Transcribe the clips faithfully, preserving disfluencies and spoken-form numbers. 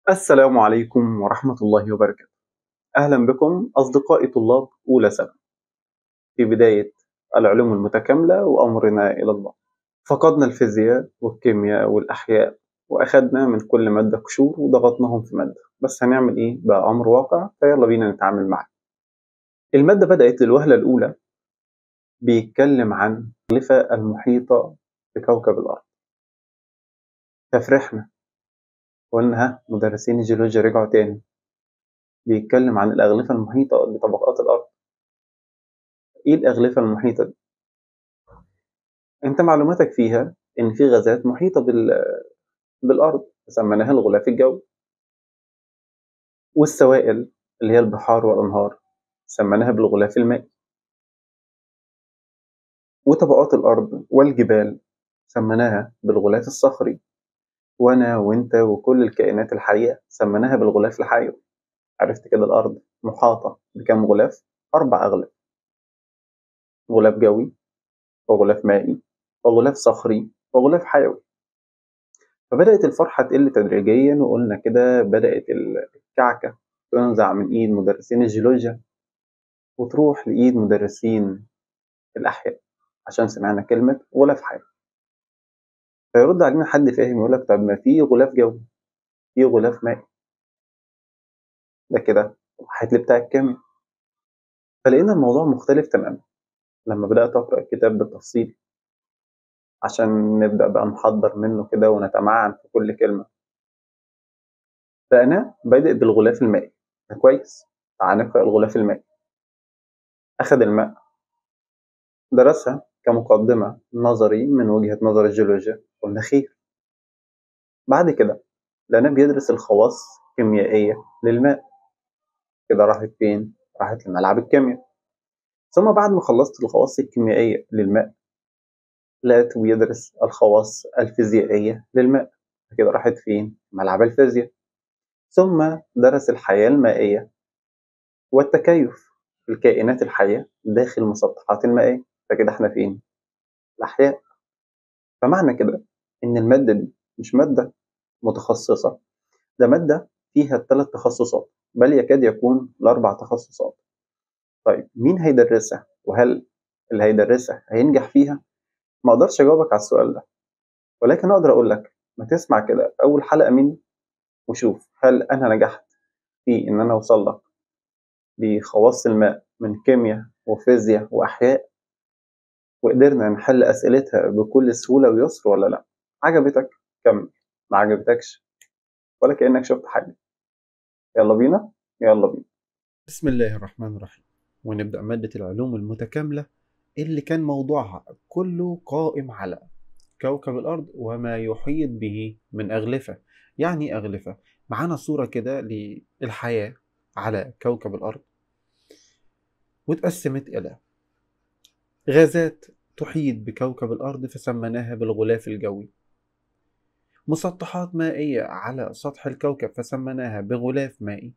السلام عليكم ورحمة الله وبركاته. أهلا بكم أصدقائي طلاب أولى ثانوي في بداية العلوم المتكاملة وأمرنا إلى الله. فقدنا الفيزياء والكيمياء والأحياء وأخدنا من كل مادة قشور وضغطناهم في مادة، بس هنعمل إيه؟ بقى أمر واقع، فيلا بينا نتعامل معاه. المادة بدأت للوهلة الأولى بيتكلم عن الأغلفة المحيطة بكوكب الأرض، ففرحنا وقلنا ها مدرسين الجيولوجيا رجعوا تاني. بيتكلم عن الأغلفة المحيطة بطبقات الأرض. إيه الأغلفة المحيطة دي؟ أنت معلوماتك فيها إن في غازات محيطة بال... بالأرض سميناها الغلاف الجوي، والسوائل اللي هي البحار والأنهار سميناها بالغلاف المائي، وطبقات الأرض والجبال سميناها بالغلاف الصخري، وأنا وأنت وكل الكائنات الحية سميناها بالغلاف الحيوي. عرفت كده الأرض محاطة بكم غلاف؟ أربع أغلاف: غلاف جوي، وغلاف مائي، وغلاف صخري، وغلاف حيوي. فبدأت الفرحة تقل تدريجيا، وقلنا كده بدأت الكعكة تنزع من إيد مدرسين الجيولوجيا وتروح لإيد مدرسين الأحياء عشان سمعنا كلمة غلاف حيوي. فيرد علينا حد فاهم يقول لك طب ما في غلاف جوي، في غلاف مائي، ده كده راحت لي بتاع الكيمياء. فلقينا الموضوع مختلف تماما لما بدأت أقرأ الكتاب بالتفصيل عشان نبدأ بقى نحضر منه كده ونتمعن في كل كلمة. فأنا بادئ بالغلاف المائي، ده كويس. تعال نقرأ الغلاف المائي. أخذ الماء، درسها كمقدمة نظري من وجهة نظر الجيولوجيا، قلنا خير. بعد كده لقيناه بيدرس الخواص الكيميائية للماء، كده راحت فين؟ راحت لملعب الكيمياء. ثم بعد ما خلصت الخواص الكيميائية للماء لقيته بيدرس الخواص الفيزيائية للماء، كده راحت فين؟ ملعب الفيزياء. ثم درس الحياة المائية والتكيف الكائنات الحية داخل المسطحات المائية، فكده احنا فين؟ الأحياء. فمعنى كده إن المادة دي مش مادة متخصصة، ده مادة فيها الثلاث تخصصات، بل يكاد يكون الأربع تخصصات. طيب مين هيدرسها؟ وهل اللي هيدرسها هينجح فيها؟ ما أقدرش أجاوبك على السؤال ده، ولكن أقدر أقول لك ما تسمع كده أول حلقة مني وشوف هل أنا نجحت في إن أنا أوصل لك لخواص الماء من كيمياء وفيزياء وأحياء، وقدرنا نحل أسئلتها بكل سهولة ويسر ولا لأ. عجبتك كمل، ما عجبتكش ولا كأنك شفت حاجة. يلا بينا، يلا بينا. بسم الله الرحمن الرحيم. ونبدأ مادة العلوم المتكاملة اللي كان موضوعها كله قائم على كوكب الأرض وما يحيط به من أغلفة. يعني أغلفة، معانا صورة كده للحياة على كوكب الأرض، واتقسمت إلى غازات تحيط بكوكب الأرض فسميناها بالغلاف الجوي، مسطحات مائية على سطح الكوكب فسميناها بغلاف مائي،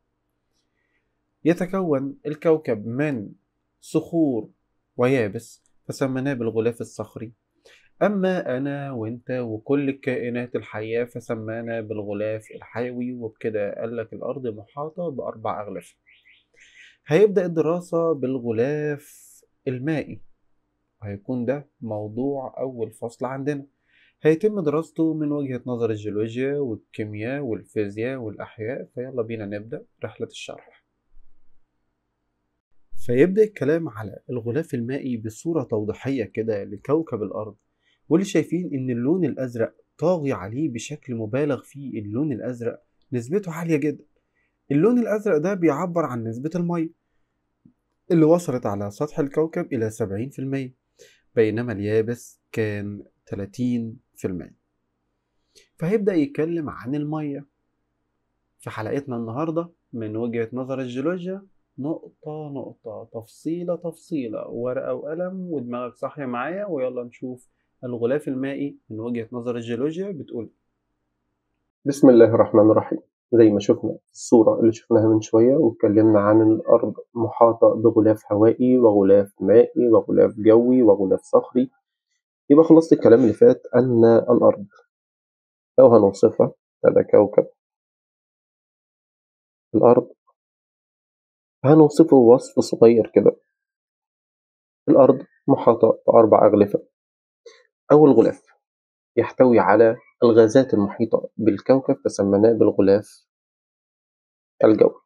يتكون الكوكب من صخور ويابس فسميناه بالغلاف الصخري. أما أنا وأنت وكل الكائنات الحية فسمانا بالغلاف الحيوي. وبكده قال لك الأرض محاطة بأربع أغلاف. هيبدأ الدراسة بالغلاف المائي، وهيكون ده موضوع أول فصل عندنا. هيتم دراسته من وجهة نظر الجيولوجيا والكيمياء والفيزياء والأحياء. فيلا بينا نبدأ رحلة الشرح. فيبدأ الكلام على الغلاف المائي بصورة توضيحية كده لكوكب الأرض، واللي شايفين إن اللون الأزرق طاغي عليه بشكل مبالغ فيه. اللون الأزرق نسبته عالية جدا. اللون الأزرق ده بيعبر عن نسبة المية اللي وصلت على سطح الكوكب إلى سبعين في المية، بينما اليابس كان ثلاثين في المية. فهيبدأ يتكلم عن المية في حلقتنا النهاردة من وجهة نظر الجيولوجيا، نقطة نقطة، تفصيلة تفصيلة، ورقة وقلم ودماغك صاحية معايا، ويلا نشوف الغلاف المائي من وجهة نظر الجيولوجيا بتقول. بسم الله الرحمن الرحيم. زي ما شفنا في الصورة اللي شفناها من شوية واتكلمنا عن الأرض محاطة بغلاف هوائي وغلاف مائي وغلاف جوي وغلاف صخري، يبقى خلصت الكلام اللي فات أن الأرض لو هنوصفها هذا كوكب الأرض هنوصفه وصف صغير كده. الأرض محاطة بأربع أغلفة. أول غلاف يحتوي على الغازات المحيطة بالكوكب فسميناه بالغلاف الجوي،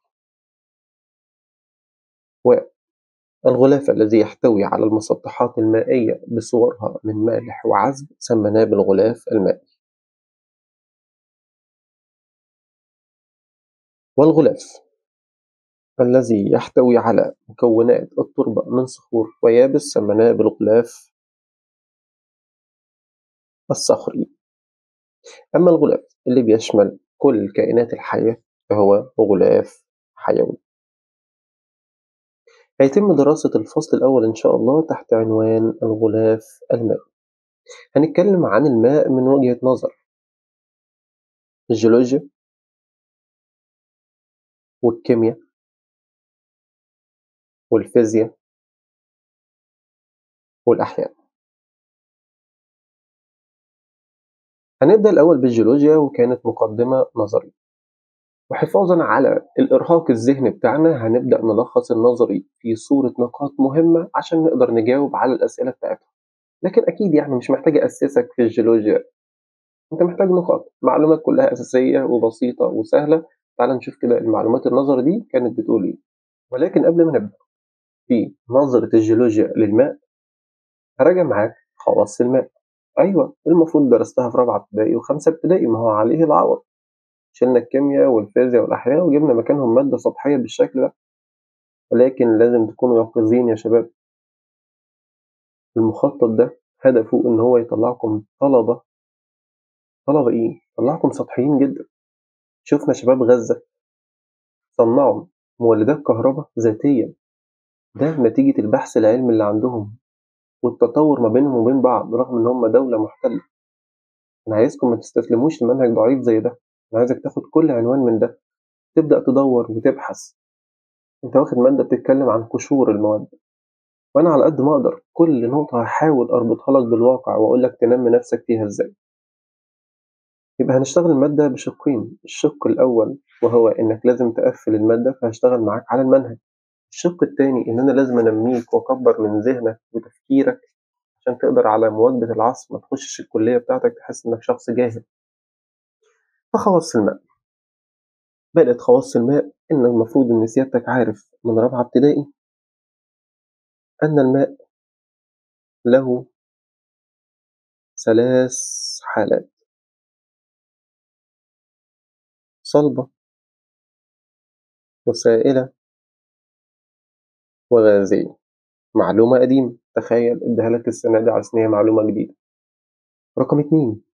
والغلاف الذي يحتوي على المسطحات المائية بصورها من مالح وعذب سميناه بالغلاف المائي. والغلاف الذي يحتوي على مكونات التربة من صخور ويابس سميناه بالغلاف الصخري. أما الغلاف اللي بيشمل كل الكائنات الحية فهو غلاف حيوي. هيتم دراسة الفصل الأول إن شاء الله تحت عنوان الغلاف المائي. هنتكلم عن الماء من وجهة نظر الجيولوجيا والكيمياء والفيزياء والأحياء. هنبدأ الأول بالجيولوجيا، وكانت مقدمة نظري، وحفاظا على الإرهاق الذهني بتاعنا هنبدأ نلخص النظري في صورة نقاط مهمة عشان نقدر نجاوب على الأسئلة بتاعتها. لكن أكيد يعني مش محتاج أسسك في الجيولوجيا، أنت محتاج نقاط معلومات كلها أساسية وبسيطة وسهلة. تعال نشوف كده المعلومات النظري دي كانت بتقول إيه. ولكن قبل ما نبدأ في نظرة الجيولوجيا للماء هراجع معاك خواص الماء. أيوة المفروض درستها في رابعة ابتدائي وخمسة ابتدائي، ما هو عليه العوض. شلنا الكيمياء والفيزياء والأحياء وجبنا مكانهم مادة سطحية بالشكل ده. ولكن لازم تكونوا يقظين يا شباب. المخطط ده هدفه إن هو يطلعكم طلبة طلبة إيه؟ يطلعكم سطحيين جدا. شفنا شباب غزة صنعوا مولدات كهرباء ذاتيا، ده نتيجة البحث العلمي اللي عندهم والتطور ما بينهم وبين بعض رغم إن هم دولة محتلة. أنا عايزكم ما تستسلموش لمنهج ضعيف زي ده. أنا عايزك تاخد كل عنوان من ده تبدأ تدور وتبحث. أنت واخد مادة بتتكلم عن قشور المواد، وأنا على قد ما أقدر كل نقطة هحاول أربطها لك بالواقع وأقول لك تنمي نفسك فيها إزاي. يبقى هنشتغل المادة بشقين. الشق الأول وهو إنك لازم تقفل المادة، فهشتغل معاك على المنهج. الشق التاني إن أنا لازم أنميك وأكبر من ذهنك وتفكيرك عشان تقدر على مواكبة العصر، ما تخشش الكلية بتاعتك تحس إنك شخص جاهل. فخواص الماء. بدأت خواص الماء إن المفروض إن سيادتك عارف من رابعة ابتدائي أن الماء له ثلاث حالات: صلبة وسائلة وغازية. معلومة قديمة، تخيل اديها لك السنة دي على أساس إن هي معلومة جديدة. رقم اتنين،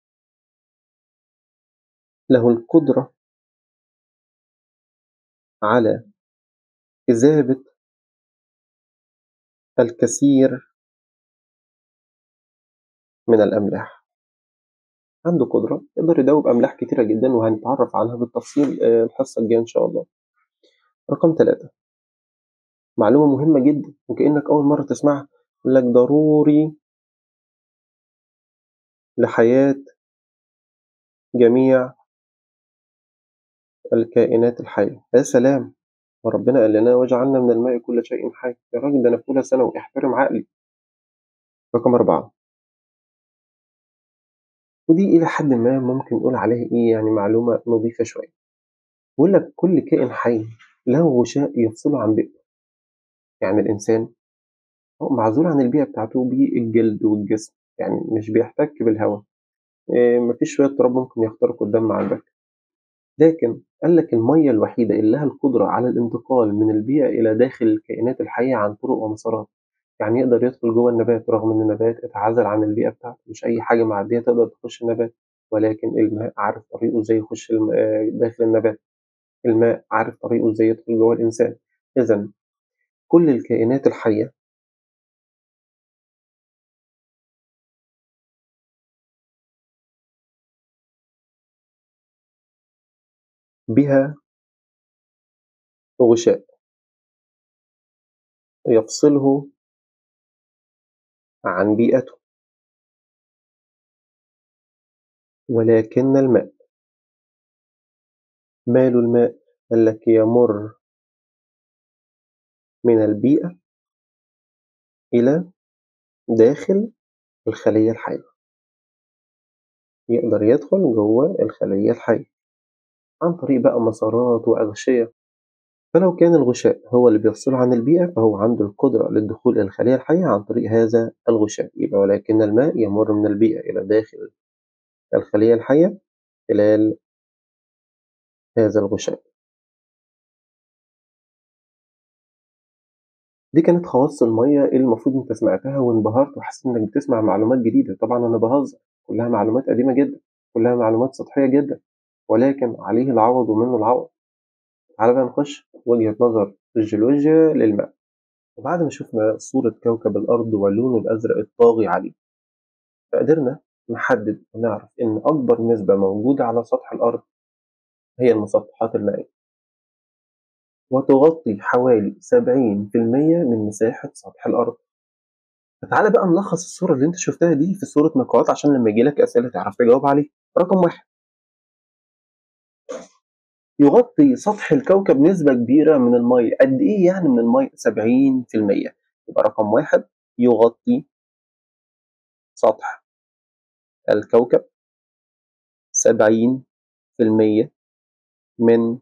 له القدرة على إذابة الكثير من الأملاح. عنده قدرة يقدر يدوب أملاح كتيرة جدا وهنتعرف عنها بالتفصيل آه، الحصة الجاية إن شاء الله. رقم ثلاثة، معلومة مهمة جدا وكأنك أول مرة تسمعها، يقول لك ضروري لحياة جميع الكائنات الحية. يا سلام، وربنا قال لنا وجعلنا من الماء كل شيء حي. يا راجل ده أنا في أولى ثانوي، احترم عقلي. رقم أربعة، ودي إلى حد ما ممكن نقول عليها إيه يعني معلومة نظيفة شوية. بيقول لك كل كائن حي له غشاء يفصله عن بيئته. يعني الإنسان هو معزول عن البيئة بتاعته بالجلد والجسم، يعني مش بيحتك بالهواء. إيه، مفيش شوية تراب ممكن يخترقوا الدم عندك. لكن قال لك المية الوحيدة اللي لها القدرة على الانتقال من البيئة إلى داخل الكائنات الحية عن طرق ومسارات. يعني يقدر يدخل جوه النبات رغم إن النبات اتعزل عن البيئة بتاعته، مش أي حاجة معدية تقدر تخش النبات. ولكن الماء عارف طريقه إزاي يخش الم- آه، داخل النبات. الماء عارف طريقه إزاي يدخل جوه الإنسان. إذا كل الكائنات الحية بها غشاء يفصله عن بيئته. ولكن الماء، ماله الماء؟ قال لك يمر من البيئة إلى داخل الخلية الحية، يقدر يدخل جوه الخلية الحية عن طريق بقى مسارات وأغشية. فلو كان الغشاء هو اللي بيفصله عن البيئة فهو عنده القدرة للدخول إلى الخلية الحية عن طريق هذا الغشاء. يبقى ولكن الماء يمر من البيئة إلى داخل الخلية الحية خلال هذا الغشاء. دي كانت خواص المية اللي المفروض انت سمعتها وانبهرت وحسيت انك بتسمع معلومات جديدة. طبعا انا بهزر، كلها معلومات قديمة جدا، كلها معلومات سطحية جدا، ولكن عليه العوض ومنه العوض. تعالى بقى نخش وجهة نظر الجيولوجيا للماء. وبعد ما شفنا صورة كوكب الأرض واللون الأزرق الطاغي عليه، فقدرنا نحدد ونعرف إن أكبر نسبة موجودة على سطح الأرض هي المسطحات المائية، وتغطي حوالي سبعين في المية من مساحة سطح الأرض. فتعالى بقى نلخص الصورة اللي أنت شفتها دي في صورة نقاط عشان لما يجيلك أسئلة تعرف تجاوب عليها. رقم واحد، يغطي سطح الكوكب نسبة كبيرة من المية. قد إيه يعني من المية؟ سبعين في المية. يبقى رقم واحد، يغطي سطح الكوكب سبعين في المية من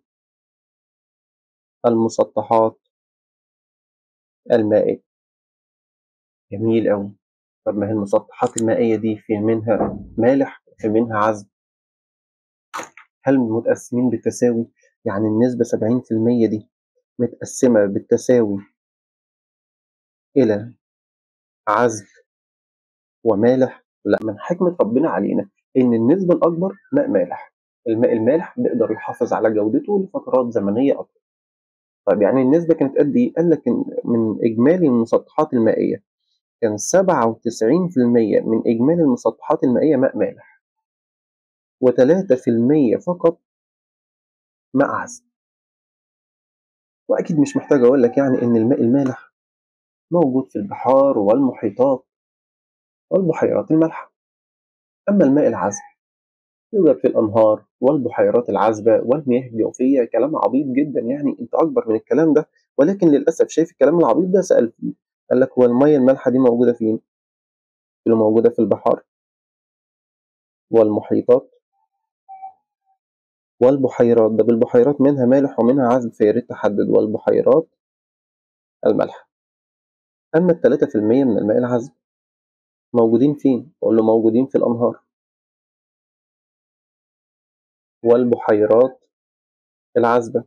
المسطحات المائية. جميل أوي. طب ما هي المسطحات المائية دي في منها مالح وفي منها عذب، هل متقسمين بالتساوي؟ يعني النسبة سبعين في المية دي متقسمة بالتساوي إلى عذب ومالح؟ لا، من حكمة ربنا علينا إن النسبة الأكبر ماء مالح. الماء المالح بيقدر يحافظ على جودته لفترات زمنية أطول. طيب يعني النسبة كانت قد إيه؟ قال لك إن من إجمالي المسطحات المائية كان سبعة وتسعين في المية من إجمالي المسطحات المائية ماء مالح، وتلاتة في المية فقط ماء عذب. وأكيد مش محتاج أقول لك يعني إن الماء المالح موجود في البحار والمحيطات والبحيرات المالحة. أما الماء العذب يوجد في الأنهار والبحيرات العذبة والمياه الجوفية. كلام عبيط جدا، يعني أنت أكبر من الكلام ده، ولكن للأسف شايف الكلام العبيط ده سأل فيه. قال لك هو المياه المالحة دي موجودة فين؟ اللي موجودة في البحار والمحيطات والبحيرات. ده بالبحيرات منها مالح ومنها عذب، فيا ريت تحدد. والبحيرات المالحة. أما التلاتة في المية من الماء العذب موجودين فين؟ أقول له موجودين في الأنهار والبحيرات العذبة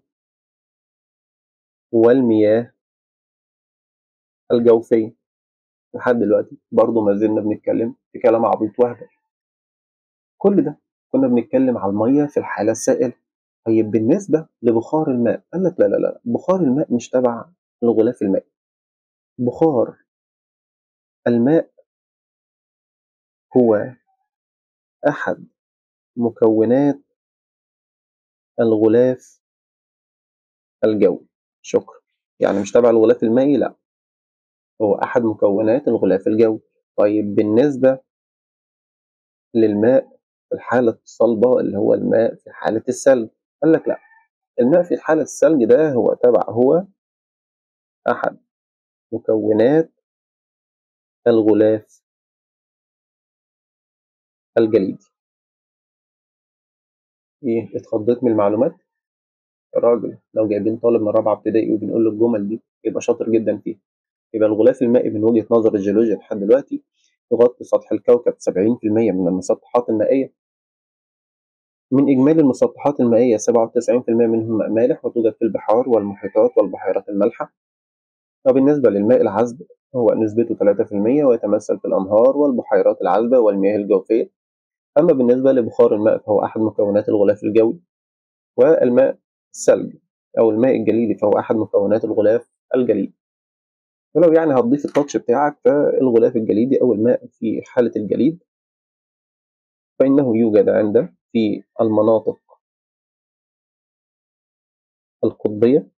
والمياه الجوفية. لحد دلوقتي برضه ما زلنا بنتكلم في كلام عبيط وهبل. كل ده كنا بنتكلم على المية في الحالة السائلة. طيب بالنسبة لبخار الماء، قال لك لا لا لا، بخار الماء مش تبع الغلاف المائي. بخار الماء هو أحد مكونات الغلاف الجوي. شكرا. يعني مش تبع الغلاف المائي، لا، هو أحد مكونات الغلاف الجوي. طيب بالنسبة للماء في الحالة الصلبة اللي هو الماء في حالة الثلج، قال لك لا، الماء في حالة الثلج ده هو تبع هو أحد مكونات الغلاف الجليدي. إيه، اتخضيت من المعلومات؟ يا راجل، لو جايبين طالب من رابعة ابتدائي وبنقول له الجمل دي يبقى شاطر جدا فيها. يبقى الغلاف المائي من وجهة نظر الجيولوجيا لحد دلوقتي يغطي سطح الكوكب سبعين في المية من المسطحات المائية. من إجمالي المسطحات المائية سبعة وتسعين في المية منهم ماء مالح، وتوجد في البحار والمحيطات والبحيرات المالحة. وبالنسبة للماء العذب هو نسبته ثلاثة في المية ويتمثل في الأنهار والبحيرات العذبة والمياه الجوفية. أما بالنسبة لبخار الماء فهو أحد مكونات الغلاف الجوي. والماء الثلج أو الماء الجليدي فهو أحد مكونات الغلاف الجليدي. ولو يعني هتضيف التاتش بتاعك، فالغلاف الجليدي أو الماء في حالة الجليد فإنه يوجد عند في المناطق القطبية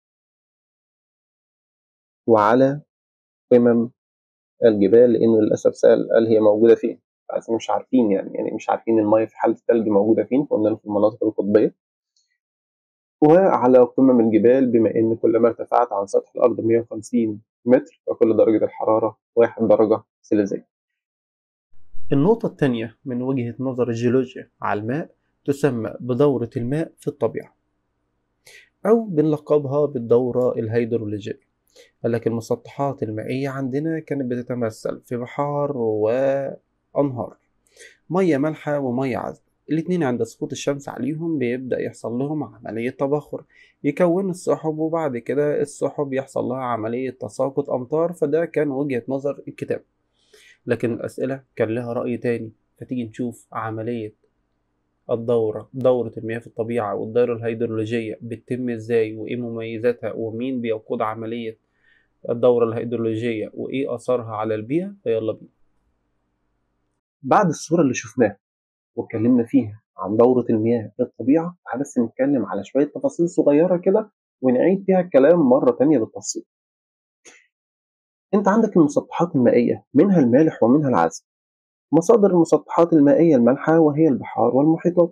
وعلى قمم الجبال. لأنه للأسف سأل قال هي موجودة فين، بس مش عارفين يعني يعني مش عارفين المية في حالة الثلج موجودة فين، فقلنا له في المناطق القطبية. وعلى قمم الجبال، بما إن كلما ارتفعت عن سطح الأرض مئة وخمسين متر فكل درجة الحرارة واحد درجة سيليزية. النقطة الثانية من وجهة نظر الجيولوجيا على الماء تسمى بدورة الماء في الطبيعة، أو بنلقبها بالدورة الهيدرولوجية. قالك المسطحات المائية عندنا كانت بتتمثل في بحار وأنهار، مية مالحة ومية عذبة. الاتنين عند سقوط الشمس عليهم بيبدأ يحصل لهم عملية تبخر، يكون السحب، وبعد كده السحب يحصل لها عملية تساقط أمطار. فده كان وجهة نظر الكتاب. لكن الأسئلة كان لها رأي تاني، فتيجي نشوف عملية الدورة دورة المياه في الطبيعة والدورة الهيدرولوجية بتتم ازاي، وايه مميزاتها، ومين بيقود عملية الدورة الهيدرولوجية، وايه أثرها على البيئة. فيلا بينا. بعد الصورة اللي شفناها واتكلمنا فيها عن دورة المياه في الطبيعة، تعالى بس نتكلم على شوية تفاصيل صغيرة كده ونعيد فيها الكلام مرة تانية بالتفصيل. انت عندك المسطحات المائية، منها المالح ومنها العذب. مصادر المسطحات المائية المالحة وهي البحار والمحيطات،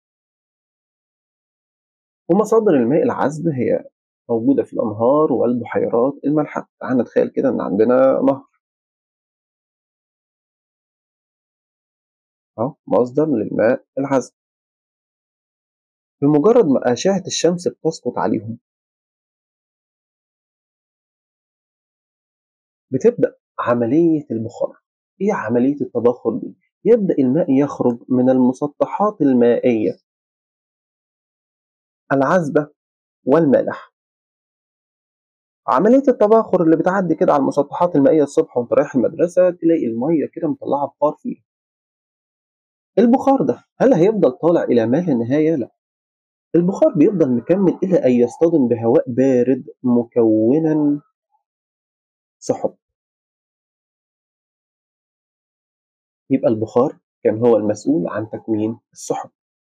ومصادر الماء العذب هي موجودة في الأنهار والبحيرات المالحة. تعال نتخيل كده إن عندنا نهر، أهو مصدر للماء العذب. بمجرد ما أشعة الشمس بتسقط عليهم بتبدأ عملية البخار. إيه عملية التبخر دي؟ يبدأ الماء يخرج من المسطحات المائية العذبة والمالحة. عملية التبخر اللي بتعدي كده على المسطحات المائية الصبح وانت رايح المدرسة، تلاقي المية كده مطلعة بخار فيها. البخار ده هل هيفضل طالع إلى ما لا نهاية؟ لا، البخار بيفضل مكمل إلى أن يصطدم بهواء بارد مكونا سحب. يبقى البخار كان هو المسؤول عن تكوين السحب.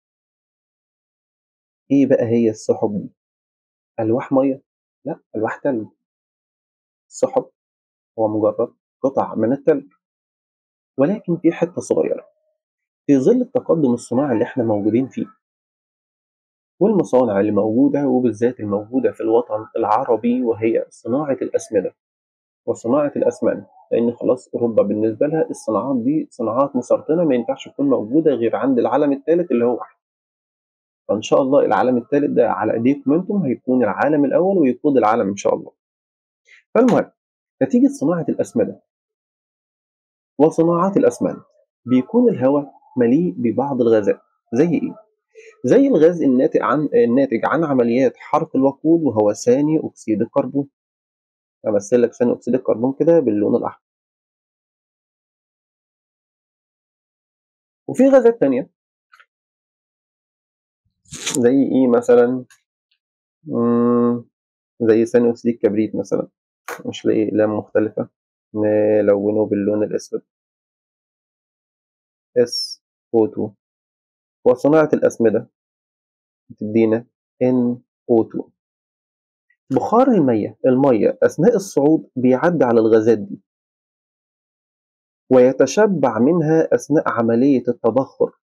إيه بقى هي السحب دي؟ ألواح مية؟ لا، ألواح تلج. السحب هو مجرد قطع من التلج، ولكن في حتة صغيرة. في ظل التقدم الصناعي اللي احنا موجودين فيه والمصانع اللي موجودة، وبالذات الموجودة في الوطن العربي، وهي صناعة الأسمدة وصناعة الأسمنت، لأن خلاص أوروبا بالنسبة لها الصناعات دي صناعات مسرطنة ما ينفعش تكون موجودة غير عند العالم الثالث اللي هو احنا. فإن شاء الله العالم الثالث ده على أيديكم أنتم هيكون العالم الأول ويقود العالم إن شاء الله. فالمهم، نتيجة صناعة الأسمدة وصناعات الأسمنت بيكون الهواء مليء ببعض الغازات. زي إيه؟ زي الغاز الناتج عن الناتج عن عمليات حرق الوقود، وهو ثاني أكسيد الكربون. أمثل لك ثاني أكسيد الكربون كده باللون الأحمر. وفي غازات تانية زي إيه مثلا؟ مم، زي ثاني أكسيد الكبريت مثلا، مش لاقي أقلام مختلفة نلونه باللون الأسود، اس او اتنين. وصناعة الأسمدة بتدينا ان او اتنين. بخار المية المية أثناء الصعود بيعدي على الغازات دي ويتشبع منها أثناء عملية التبخر